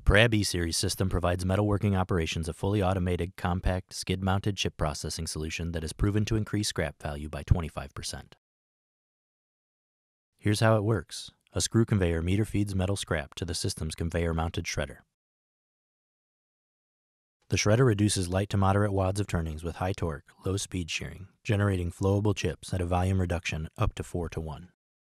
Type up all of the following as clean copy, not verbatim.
The PRAB E-Series system provides metalworking operations a fully automated, compact, skid-mounted chip processing solution that has proven to increase scrap value by 25%. Here's how it works. A screw conveyor meter feeds metal scrap to the system's conveyor-mounted shredder. The shredder reduces light to moderate wads of turnings with high torque, low speed shearing, generating flowable chips at a volume reduction up to 4:1.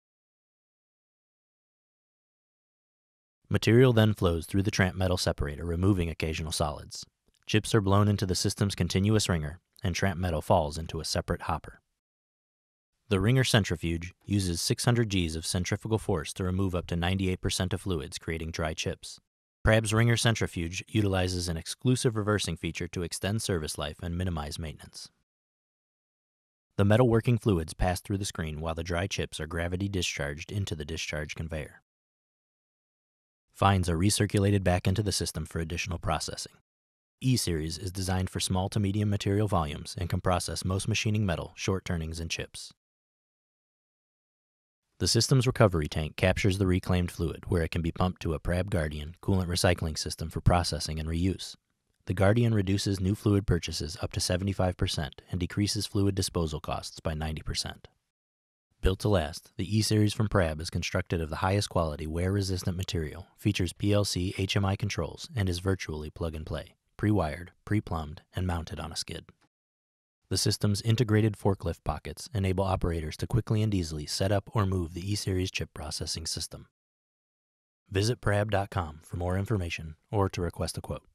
Material then flows through the tramp metal separator, removing occasional solids. Chips are blown into the system's continuous wringer, and tramp metal falls into a separate hopper. The wringer centrifuge uses 600 Gs of centrifugal force to remove up to 98% of fluids, creating dry chips. PRAB's wringer centrifuge utilizes an exclusive reversing feature to extend service life and minimize maintenance. The metalworking fluids pass through the screen while the dry chips are gravity discharged into the discharge conveyor. Fines are recirculated back into the system for additional processing. E-Series is designed for small to medium material volumes and can process most machining metal, short turnings, and chips. The system's recovery tank captures the reclaimed fluid, where it can be pumped to a PRAB Guardian coolant recycling system for processing and reuse. The Guardian reduces new fluid purchases up to 75% and decreases fluid disposal costs by 90%. Built to last, the E-Series from PRAB is constructed of the highest quality wear-resistant material, features PLC HMI controls, and is virtually plug-and-play, pre-wired, pre-plumbed, and mounted on a skid. The system's integrated forklift pockets enable operators to quickly and easily set up or move the E-Series chip processing system. Visit PRAB.com for more information or to request a quote.